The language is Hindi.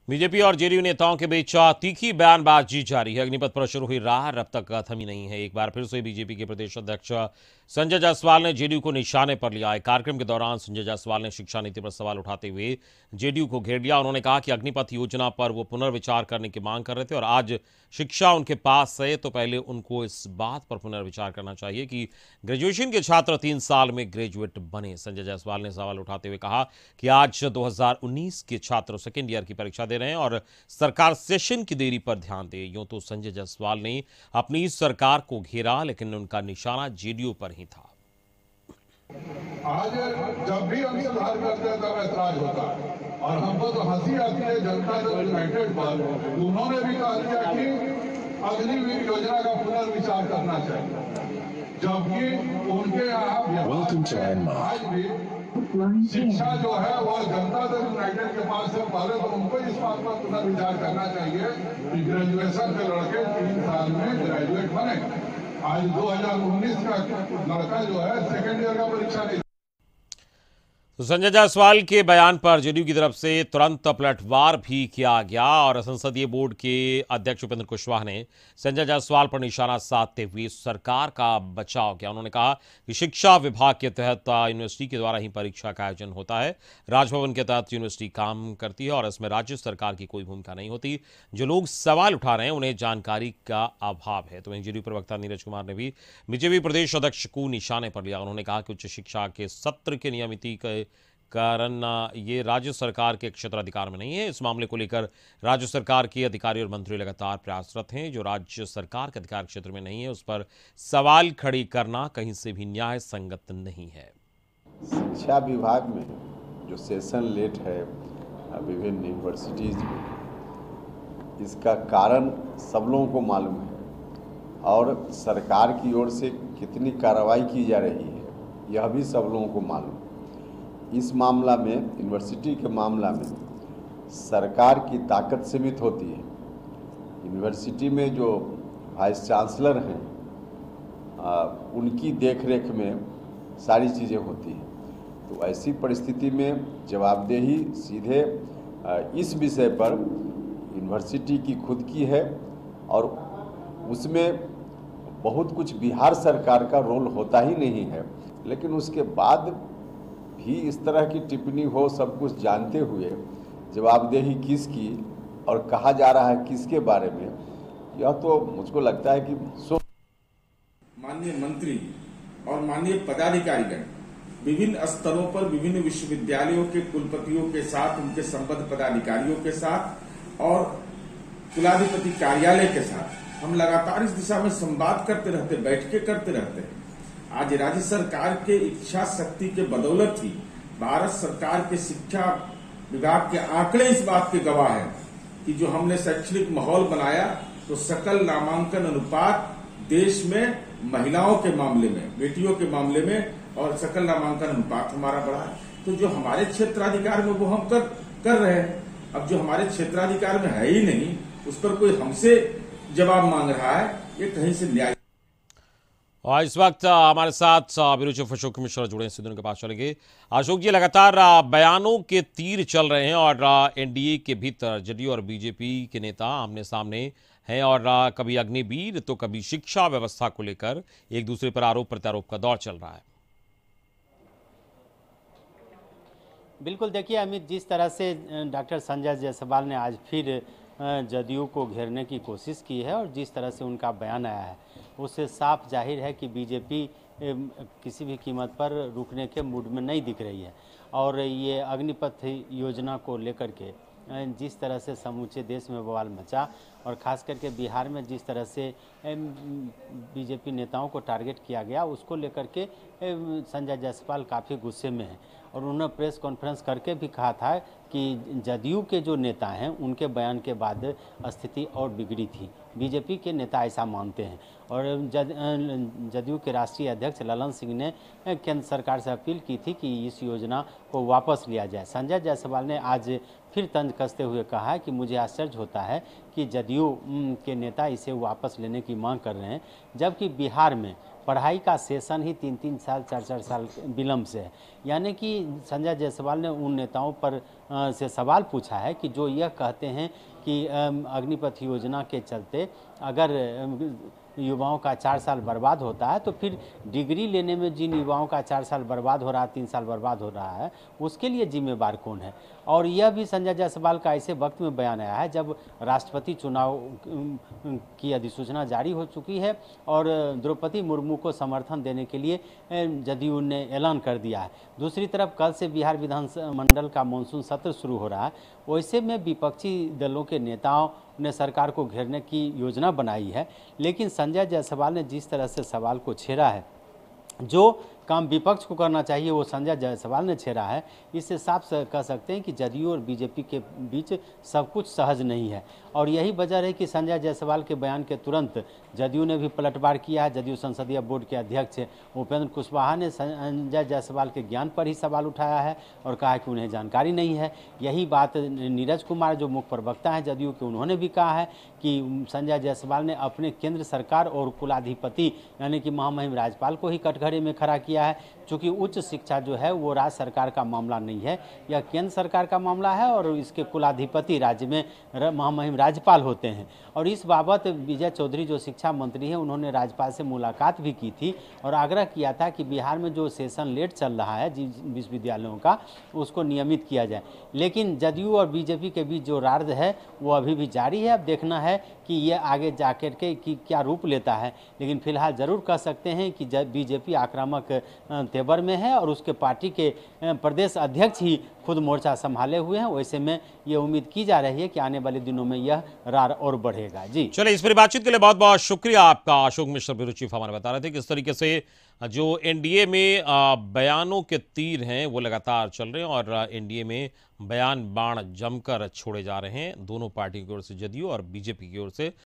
बीजेपी और जेडीयू नेताओं के बीच तीखी बयानबाजी जारी है। अग्निपथ पर शुरू हुई राह अब तक थमी नहीं है। एक बार फिर से बीजेपी के प्रदेश अध्यक्ष संजय जायसवाल ने जेडीयू को निशाने पर लिया है। कार्यक्रम के दौरान संजय जायसवाल ने शिक्षा नीति पर सवाल उठाते हुए जेडीयू को घेर लिया। उन्होंने कहा कि अग्निपथ योजना पर वो पुनर्विचार करने की मांग कर रहे थे और आज शिक्षा उनके पास है तो पहले उनको इस बात पर पुनर्विचार करना चाहिए कि ग्रेजुएशन के छात्र 3 साल में ग्रेजुएट बने। संजय जायसवाल ने सवाल उठाते हुए कहा कि आज 2019 के छात्र सेकेंड ईयर की परीक्षा दे रहे हैं और सरकार सेशन की देरी पर ध्यान दे। यूं तो संजय जायसवाल ने अपनी सरकार को घेरा, लेकिन उनका निशाना जेडीयू पर ही था। आज जब भी हम सुधार करते हैं तब ऐतराज होता है और हमको तो हंसी आती है जनता दल यूनाइटेड पर। उन्होंने भी कहा दिया कि अग्निवीर योजना का पुनर्विचार करना चाहिए, जबकि उनके यहाँ आज भी शिक्षा जो है वह जनता दल यूनाइटेड के पास है। पहले तो उनको इस बात पर पुनर्विचार करना चाहिए कि ग्रेजुएशन के लड़के 3 साल में ग्रेजुएट बने। आज 2019 का लड़का जो है सेकेंड ईयर का परीक्षा नहीं। तो संजय जायसवाल के बयान पर जेडीयू की तरफ से तुरंत पलटवार भी किया गया और संसदीय बोर्ड के अध्यक्ष उपेंद्र कुशवाहा ने संजय जायसवाल पर निशाना साधते हुए सरकार का बचाव किया। उन्होंने कहा कि शिक्षा विभाग के तहत यूनिवर्सिटी के द्वारा ही परीक्षा का आयोजन होता है। राजभवन के तहत यूनिवर्सिटी काम करती है और इसमें राज्य सरकार की कोई भूमिका नहीं होती। जो लोग सवाल उठा रहे हैं उन्हें जानकारी का अभाव है। तो वहीं जेडीयू प्रवक्ता नीरज कुमार ने भी बीजेपी प्रदेश अध्यक्ष को निशाने पर लिया। उन्होंने कहा कि उच्च शिक्षा के सत्र के नियमितीकरण कारण ये राज्य सरकार के क्षेत्राधिकार में नहीं है। इस मामले को लेकर राज्य सरकार के अधिकारी और मंत्री लगातार प्रयासरत हैं। जो राज्य सरकार के अधिकार क्षेत्र में नहीं है उस पर सवाल खड़ी करना कहीं से भी न्याय संगत नहीं है। शिक्षा विभाग में जो सेशन लेट है विभिन्न यूनिवर्सिटीज में, इसका कारण सब लोगों को मालूम है और सरकार की ओर से कितनी कार्रवाई की जा रही है यह भी सब लोगों को मालूम है। इस मामला में, यूनिवर्सिटी के मामला में, सरकार की ताकत सीमित होती है। यूनिवर्सिटी में जो वाइस चांसलर हैं उनकी देखरेख में सारी चीज़ें होती हैं। तो ऐसी परिस्थिति में जवाबदेही सीधे इस विषय पर यूनिवर्सिटी की खुद की है और उसमें बहुत कुछ बिहार सरकार का रोल होता ही नहीं है। लेकिन उसके बाद भी इस तरह की टिप्पणी हो, सब कुछ जानते हुए जवाबदेही किसकी और कहा जा रहा है किसके बारे में, यह तो मुझको लगता है कि माननीय मंत्री और माननीय पदाधिकारीगण विभिन्न स्तरों पर विभिन्न विश्वविद्यालयों के कुलपतियों के साथ, उनके संबद्ध पदाधिकारियों के साथ और कुलाधिपति कार्यालय के साथ हम लगातार इस दिशा में संवाद करते रहते, बैठकें करते रहते हैं। आज राज्य सरकार के इच्छा शक्ति के बदौलत ही भारत सरकार के शिक्षा विभाग के आंकड़े इस बात के गवाह हैं कि जो हमने शैक्षणिक माहौल बनाया तो सकल नामांकन अनुपात देश में महिलाओं के मामले में, बेटियों के मामले में और सकल नामांकन अनुपात हमारा बढ़ा है। तो जो हमारे क्षेत्राधिकार में वो हम कर रहे हैं। अब जो हमारे क्षेत्राधिकार में है ही नहीं उस पर कोई हमसे जवाब मांग रहा है, ये कहीं से न्याय। और इस वक्त हमारे साथ ब्यूरो चीफ अशोक मिश्रा जुड़े हैं, सीधे उनके पास चलेंगे। अशोक जी, लगातार बयानों के तीर चल रहे हैं और एनडीए के भीतर जेडीयू और बीजेपी के नेता आमने सामने हैं और कभी अग्निवीर तो कभी शिक्षा व्यवस्था को लेकर एक दूसरे पर आरोप प्रत्यारोप का दौर चल रहा है। बिल्कुल, देखिए अमित, जिस तरह से डॉक्टर संजय जायसवाल ने आज फिर जदयू को घेरने की कोशिश की है और जिस तरह से उनका बयान आया है उससे साफ जाहिर है कि बीजेपी किसी भी कीमत पर रुकने के मूड में नहीं दिख रही है। और ये अग्निपथ योजना को लेकर के जिस तरह से समूचे देश में बवाल मचा और ख़ास करके बिहार में जिस तरह से बीजेपी नेताओं को टारगेट किया गया, उसको लेकर के संजय जायसवाल काफ़ी गुस्से में हैं और उन्होंने प्रेस कॉन्फ्रेंस करके भी कहा था कि जदयू के जो नेता हैं उनके बयान के बाद स्थिति और बिगड़ी थी। बीजेपी के नेता ऐसा मानते हैं और जदयू के राष्ट्रीय अध्यक्ष ललन सिंह ने केंद्र सरकार से अपील की थी कि इस योजना को वापस लिया जाए। संजय जायसवाल ने आज फिर तंज कसते हुए कहा है कि मुझे आश्चर्य होता है कि जदयू के नेता इसे वापस लेने की मांग कर रहे हैं, जबकि बिहार में पढ़ाई का सेशन ही 3-3 साल 4-4 साल विलम्ब से है। यानी कि संजय जायसवाल ने उन नेताओं पर से सवाल पूछा है कि जो यह कहते हैं कि अग्निपथ योजना के चलते अगर युवाओं का 4 साल बर्बाद होता है, तो फिर डिग्री लेने में जिन युवाओं का 4 साल बर्बाद हो रहा है, 3 साल बर्बाद हो रहा है, उसके लिए जिम्मेवार कौन है। और यह भी संजय जायसवाल का ऐसे वक्त में बयान आया है जब राष्ट्रपति चुनाव की अधिसूचना जारी हो चुकी है और द्रौपदी मुर्मू को समर्थन देने के लिए जदयू ने ऐलान कर दिया है। दूसरी तरफ कल से बिहार विधानमंडल का मानसून सत्र शुरू हो रहा है। वैसे में विपक्षी दलों के नेताओं ने सरकार को घेरने की योजना बनाई है, लेकिन संजय जायसवाल ने जिस तरह से सवाल को छेड़ा है, जो काम विपक्ष को करना चाहिए वो संजय जायसवाल ने छेड़ा है। इससे साफ कह सकते हैं कि जदयू और बीजेपी के बीच सब कुछ सहज नहीं है और यही वजह है कि संजय जायसवाल के बयान के तुरंत जदयू ने भी पलटवार किया है। जदयू संसदीय बोर्ड के अध्यक्ष उपेंद्र कुशवाहा ने संजय जायसवाल के ज्ञान पर ही सवाल उठाया है और कहा कि उन्हें जानकारी नहीं है। यही बात नीरज कुमार जो मुख्य प्रवक्ता हैं जदयू के, उन्होंने भी कहा है कि संजय जायसवाल ने अपने केंद्र सरकार और कुलाधिपति यानी कि महामहिम राज्यपाल को ही कटघरे में खड़ा किया है। चूँकि उच्च शिक्षा जो है वो राज्य सरकार का मामला नहीं है, यह केंद्र सरकार का मामला है और इसके कुलाधिपति राज्य में महामहिम राज्यपाल होते हैं। और इस बाबत विजय चौधरी जो शिक्षा मंत्री हैं, उन्होंने राज्यपाल से मुलाकात भी की थी और आग्रह किया था कि बिहार में जो सेशन लेट चल रहा है विश्वविद्यालयों का, उसको नियमित किया जाए। लेकिन जदयू और बीजेपी के बीच जो रार्द है वो अभी भी जारी है। अब देखना है कि ये आगे जाकर के कि क्या रूप लेता है, लेकिन फिलहाल ज़रूर कह सकते हैं कि बीजेपी आक्रामक तेवर में है और उसके पार्टी के प्रदेश अध्यक्ष ही खुद मोर्चा संभाले हुए हैं। वैसे में ये उम्मीद की जा रही है कि आने वाले दिनों में यह रार और बढ़ेगा। जी चलिए, इस पूरी बातचीत के लिए बहुत बहुत शुक्रिया आपका। अशोक मिश्र ब्यूरो चीफ हमारे बता रहे थे किस तरीके से जो एनडीए में बयानों के तीर हैं वो लगातार चल रहे हैं और एनडीए में बयान बाण जमकर छोड़े जा रहे हैं दोनों पार्टियों की ओर से, जदयू और बीजेपी की ओर से।